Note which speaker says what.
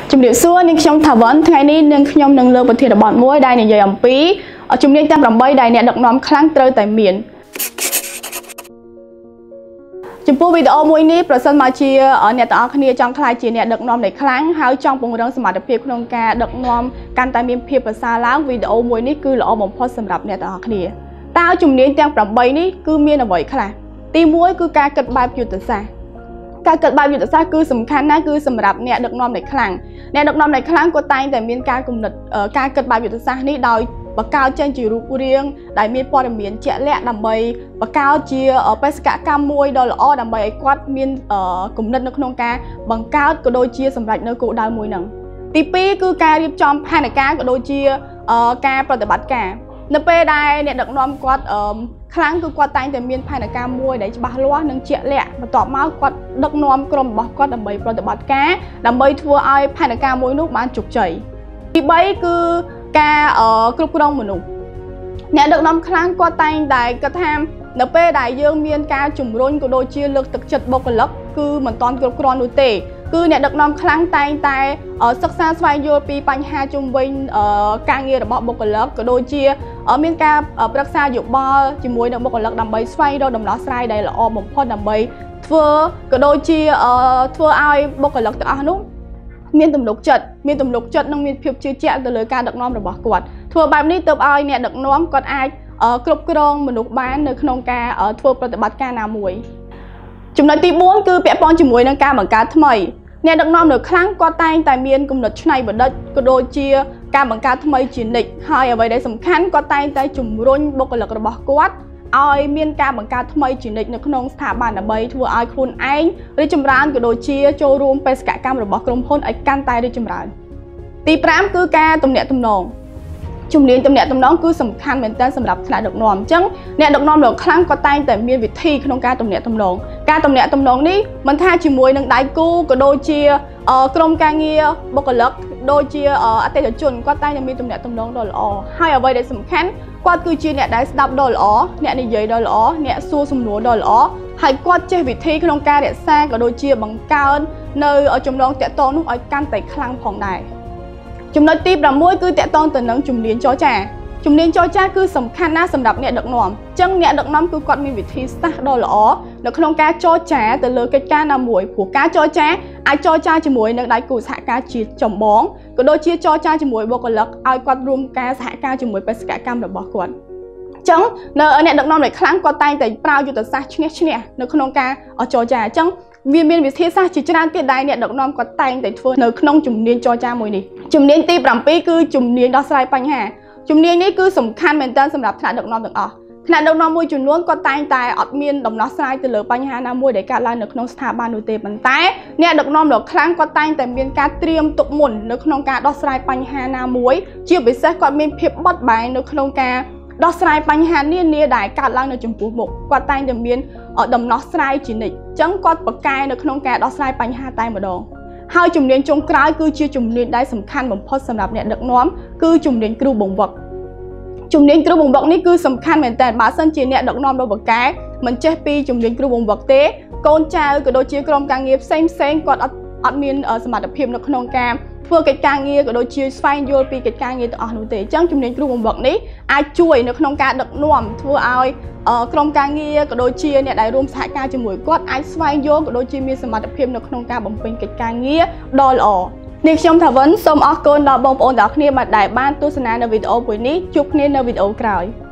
Speaker 1: ជំរាបសួរនាងខ្ញុំថាវ៉ាន់ថ្ងៃនេះនាងខ្ញុំនឹងលើកប្រធានបទមួយដែលនិយាយអំពីជំនាញទាំង8ដែលអ្នកដឹកនាំខ្លាំងត្រូវតែមានចំពោះវីដេអូមួយនេះប្រសិនមកជាអ្នកទាំងអស់គ្នាចង់ខ្លាចជាអ្នកដឹកនាំដែលខ្លាំងហើយចង់ពង្រឹងសមត្ថភាពក្នុងការដឹកនាំកាន់តែមានភាពប្រសើរឡើងវីដេអូមួយនេះគឺល្អបំផុតសម្រាប់អ្នកទាំងអស់គ្នាតើជំនាញទាំង8នេះគឺមានអ្វីខ្លះទី1គឺការគិតបែបយុទ្ធសាស្ត្រការគិតបែបយុទ្ធសាស្ត្រគឺសំខាន់ណាស់គឺសម្រាប់អ្នកដឹកនាំដែលខ្លាំងអ្នកដឹកនាំដែលខ្លាំងក៏តែងតែមានការគំនិតការគិតបែបយុទ្ធសាស្ត្រនេះដោយបង្កើតចេញជារូបរាងដែលមានព័ត៌មានជាក់លាក់ដើម្បីបង្កើតជាបេសកកម្មមួយដ៏ល្អដើម្បីឲ្យគាត់មានគំនិតនៅក្នុងការបង្កើតក៏ដូចជាសម្រេចនៅគោលដៅមួយហ្នឹងទី2គឺការរៀបចំផែនការក៏ដូចជាការប្រតិបត្តិការនៅពេលដែលអ្នកដឹកនាំគាត់ខ្លាំងគឺគាត់តែងតែមានផែនការមួយដែលច្បាស់លាស់និងជាក់លាក់បន្ទាប់មកគាត់ដឹកនាំក្រុមរបស់គាត់ដើម្បីប្រតិបត្តិការដើម្បីធ្វើឲ្យផែនការមួយនោះបានជោគជ័យទី3គឺការគ្រប់គ្រងមនុស្សអ្នកដឹកនាំខ្លាំងគាត់តែងតែគិតថានៅពេលដែលយើងមានការជំរុញក៏ដូចជាលើកទឹកចិត្តបុគ្គលិកគឺមិនទាន់គ្រប់គ្រាន់នោះទេគឺអ្នកដឹកនាំខ្លាំងតែងតែសិក្សាស្វែងយល់ពីបញ្ហាជុំវិញការងាររបស់បុគ្គលិកក៏ដូចជាមានការប្រឹក្សាយោបល់ជាមួយនឹងបុគ្គលិកដើម្បីស្វែងរកដំណោះស្រាយដែលល្អបំផុតដើម្បីធ្វើក៏ដូចជាធ្វើឲ្យបុគ្គលិកទាំងអស់នោះមានទំនុកចិត្តនិងមានភាពជឿជាក់ទៅលើការដឹកនាំរបស់គាត់ធ្វើបែបនេះទើបឲ្យអ្នកដឹកនាំគាត់អាចគ្រប់គ្រងមនុស្សបាននៅក្នុងការធ្វើប្រតិបត្តិការណាមួយចំណុចទី4គឺពាក់ព័ន្ធជាមួយនឹងការបង្កើតថ្មីអ្នកដឹកនាំនៅខ្លាំងគាត់តែងតែមានគំនិតច្នៃប្រឌិតក៏ដូចជាការបង្កើតថ្មីជានិច្ចហើយអ្វីដែលសំខាន់គាត់តែងតែជំរុញបុគ្គលិករបស់គាត់ឲ្យមានការបង្កើតថ្មីជានិច្ចនៅក្នុងស្ថាប័នដើម្បីធ្វើឲ្យខ្លួនឯងរីកចម្រើនក៏ដូចជាចូលរួមបេសកកម្មរបស់ក្រុមហ៊ុនឲ្យកាន់តែរីកចម្រើនទី5គឺការទំនាក់ទំនងជំនាញទំនាក់ទំនងគឺសំខាន់មែនទែនសម្រាប់ថ្នាក់ដឹកនាំអញ្ចឹងអ្នកដឹកនាំដ៏ខ្លាំងក៏តែងតែមានវិធីក្នុងការទំនាក់ទំនងការទំនាក់ទំនងនេះមិនថាជាមួយនឹងដៃគូក៏ដូចជាក្រុមការងារបុគ្គលិកដូចជាអតិថិជនគាត់តែងតែមានទំនាក់ទំនងដ៏ល្អហើយអ្វីដែលសំខាន់គាត់គឺជាអ្នកដែលស្ដាប់ដ៏ល្អអ្នកនិយាយដ៏ល្អអ្នកសួរសំណួរដ៏ល្អហើយគាត់ចេះវិធីក្នុងការរក្សាក៏ដូចជាបង្កើននៅចំណងតាក់ទងនោះឲ្យកាន់តែខ្លាំងផងដែរចំណុចទី6គឺតាក់ទងទៅនឹងជំនាញចរចាគឺសំខាន់ណាស់សម្រាប់អ្នកដឹកនាំអញ្ចឹងអ្នកដឹកនាំគឺគាត់មានវិធីសាស្ត្រដ៏ល្អនៅក្នុងការចរចាទៅលើកិច្ចការណាមួយព្រោះការចរចាអាចចរចាជាមួយនឹងដៃគូសហការជាចម្បងក៏ដូចជាចរចាជាមួយបុគ្គលិកឲ្យគាត់រួមការសហការជាមួយបេសកកម្មរបស់គាត់អញ្ចឹងនៅអ្នកដឹកនាំដែលខ្លាំងគាត់តែងតែប្រើយុទ្ធសាស្ត្រឈ្នះនៅក្នុងការចរចាអញ្ចឹងវាមានវិធីសាស្ត្រជាច្រើនទៀតដែលអ្នកដឹកនាំគាត់តែងតែធ្វើនៅក្នុងជំនាញចរចាមួយនេះជំនាញទី7គឺជំនាញដោះស្រាយបញ្ហាជំនាញនេះគឺសំខាន់មែនទែនសម្រាប់ថ្នាក់ដឹកនាំទាំងអស់ថ្នាក់ដឹកនាំមួយចំនួនគាត់តែងតែអត់មានដំណោះស្រាយទៅលើបញ្ហាណាមួយដែលកើតឡើងនៅក្នុងស្ថាប័ននោះទេប៉ុន្តែអ្នកដឹកនាំដ៏ខ្លាំងគាត់តែងតែមានការត្រៀមទុកមុននៅក្នុងការដោះស្រាយបញ្ហាណាមួយជាពិសេសគាត់មានភាពបត់បែននៅក្នុងការដោះស្រាយបញ្ហានានាដែលកើតឡើងនៅចំពោះមុខគាត់តែងតែមានដំណោះស្រាយជានិច្ចអញ្ចឹងគាត់ប្រកែនៅក្នុងការដោះស្រាយបញ្ហាតែម្ដងហើយជំនាញចុងក្រោយគឺជាជំនាញដែលសំខាន់បំផុតសម្រាប់អ្នកដឹកនាំគឺជំនាញគ្រូបង្វឹកជំនាញគ្រូបង្វឹកនេះគឺសំខាន់មែនតើបើសិនជាអ្នកដឹកនាំដ៏បកែមិនចេះពីជំនាញគ្រូបង្វឹកទេកូនចៅក៏ដូចជាក្រុមការងារផ្សេងគាត់អត់មានសមត្ថភាពនៅក្នុងការធ្វើកិច្ចការងារក៏ដូចជាស្វែងយល់ពីកិច្ចការងារទាំងអស់នោះទេអញ្ចឹងជំនាញគ្រូបង្វឹកនេះអាចជួយនៅក្នុងការដឹកនាំធ្វើឲ្យក្រុមការងារក៏ដូចជាអ្នកដែលរួមសហការជាមួយគាត់អាចស្វែងយល់ក៏ដូចជាមានសមត្ថភាពនៅក្នុងការបំពេញកិច្ចការងារដ៏ល្អនេះខ្ញុំថាវិនសូមអរគុណដល់បងប្អូនទាំងអស់គ្នាដែលបានទស្សនានៅវីដេអូមួយនេះជួបគ្នានៅវីដេអូក្រោយ